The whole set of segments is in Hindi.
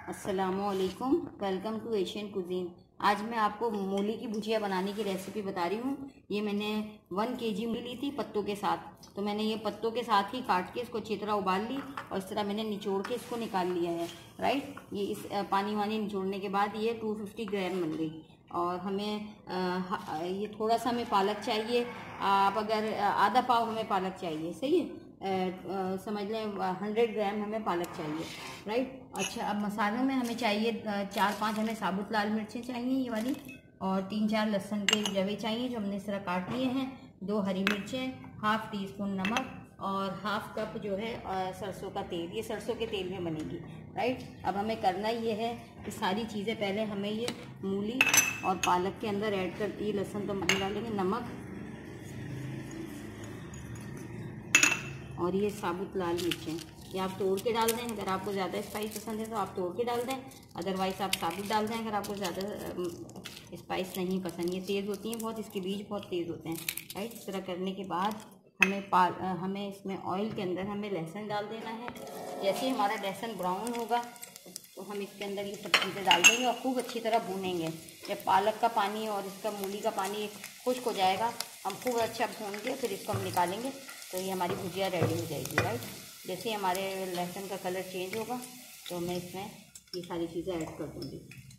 अस्सलामुअलैकुम, वेलकम टू एशियन कुजीन। आज मैं आपको मूली की भुजिया बनाने की रेसिपी बता रही हूँ। ये मैंने 1 kg मूली ली थी पत्तों के साथ, तो मैंने ये पत्तों के साथ ही काट के इसको अच्छी तरह उबाल ली और इस तरह मैंने निचोड़ के इसको निकाल लिया है। राइट, ये इस पानी वानी निचोड़ने के बाद ये 250 ग्राम बन गई। और हमें ये थोड़ा सा हमें पालक चाहिए। आप अगर आधा पाव हमें पालक चाहिए, सही है। समझ लें 100 ग्राम हमें पालक चाहिए। राइट, अच्छा अब मसालों में हमें चाहिए 4-5 हमें साबुत लाल मिर्चें चाहिए ये वाली, और 3-4 लहसुन के जवे चाहिए जो हमने इस तरह काट लिए हैं, 2 हरी मिर्चें, हाफ टी स्पून नमक और हाफ कप जो है सरसों का तेल। ये सरसों के तेल में बनेगी। राइट, अब हमें करना ये है कि सारी चीज़ें पहले हमें ये मूली और पालक के अंदर ऐड कर दी। लहसुन तो हम डालेंगे, नमक और ये साबुत लाल मिर्चें, ये आप तोड़ के डाल दें। अगर आपको ज़्यादा स्पाइस पसंद है तो आप तोड़ के डाल दें, अदरवाइज़ आप साबुत डाल दें अगर आपको ज़्यादा स्पाइस नहीं पसंद। ये तेज़ होती हैं बहुत, इसके बीज बहुत तेज़ होते हैं। राइट, इस तरह करने के बाद हमें इसमें ऑयल के अंदर हमें लहसुन डाल देना है। जैसे ही हमारा लहसुन ब्राउन होगा तो हम इसके अंदर ये सब चीज़ें डाल देंगे और खूब अच्छी तरह भूनेंगे। जब पालक का पानी और इसका मूली का पानी खुश्क हो जाएगा, हम खूब अच्छा भून के फिर इसको हम निकालेंगे तो ये हमारी भुजिया रेडी हो जाएगी। राइट, जैसे ही हमारे लहसुन का कलर चेंज होगा तो मैं इसमें ये सारी चीज़ें ऐड कर दूँगी।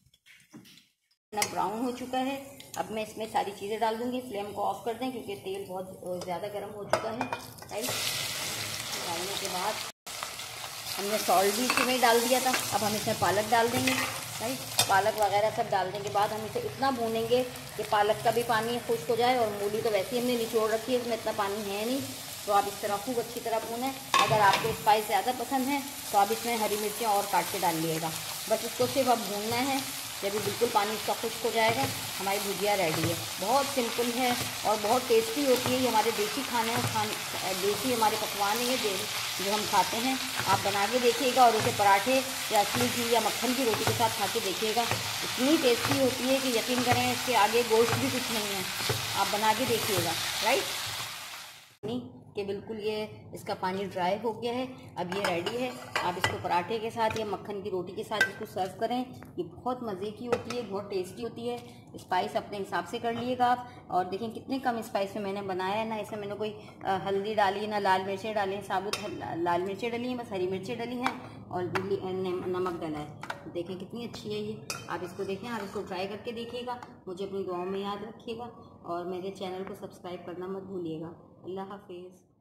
ना ब्राउन हो चुका है, अब मैं इसमें सारी चीज़ें डाल दूँगी। फ्लेम को ऑफ कर दें क्योंकि तेल बहुत ज़्यादा गर्म हो चुका है। राइट, डालने के बाद हमने सॉल्ट भी इसमें डाल दिया था। अब हम इसमें पालक डाल देंगे। राइट, पालक वगैरह सब डालने के बाद हम इसे इतना भूनेंगे कि पालक का भी पानी खुश्क हो जाए, और मूली तो वैसे ही हमने निचोड़ रखी है, इसमें इतना पानी है नहीं, तो आप इस तरह खूब अच्छी तरह भूनें। अगर आपको स्पाइस ज़्यादा पसंद है तो आप इसमें हरी मिर्चें और काट के डाल लीजिएगा। बस इसको सिर्फ अब भूनना है। जब भी बिल्कुल पानी इसका खुश्क हो जाएगा हमारी भुजिया रेडी है। बहुत सिंपल है और बहुत टेस्टी होती है। ये हमारे देसी देसी हमारे पकवान है ये जो हम खाते हैं। आप बना के देखिएगा और उसे पराठे या असली घी या मक्खन की रोटी के साथ खा के देखिएगा। इतनी टेस्टी होती है कि यकीन करें इसके आगे गोश्त भी कुछ नहीं है। आप बना के देखिएगा। राइट, कि बिल्कुल ये इसका पानी ड्राई हो गया है। अब ये रेडी है। आप इसको पराठे के साथ या मक्खन की रोटी के साथ इसको सर्व करें। ये बहुत मज़े की होती है, बहुत टेस्टी होती है। स्पाइस अपने हिसाब से कर लिएगा आप। और देखें कितने कम स्पाइस में मैंने बनाया है ना। इसमें मैंने कोई हल्दी डाली ना लाल मिर्चें डाली, साबुत लाल मिर्चें डली हैं, बस हरी मिर्चें डली हैं और नमक डाला है। देखें कितनी अच्छी है ये। आप इसको देखें, आप इसको ट्राई करके देखिएगा। मुझे अपनी दुआओं में याद रखिएगा और मेरे चैनल को सब्सक्राइब करना मत भूलिएगा। अल्लाह हाफिज़।